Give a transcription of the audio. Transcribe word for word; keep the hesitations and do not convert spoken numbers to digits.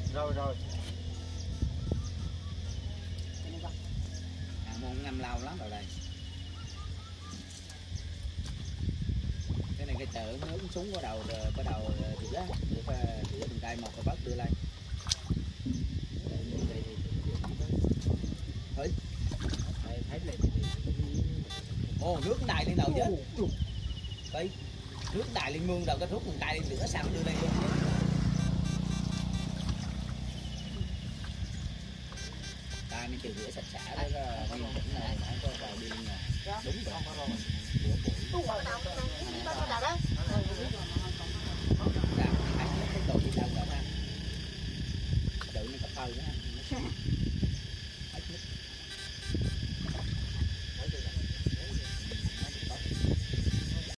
Rồi rồi. À, muốn ngâm lâu lắm rồi đây. Cái này cái chợ nó ướm súng bắt đầu bắt đầu rửa rửa rửa từng cây một rồi bắt đưa lên. Thấy thấy lên. Ồ, nước đài lên đầu chứ. Đấy. Nước đài lên mương đầu cái rút từng cây rửa xong đưa lên luôn. Đây mình chịu rửa sạch sẽ đó, nghiêm chỉnh này, không có vào đi. Đúng rồi. Bắt đầu đó.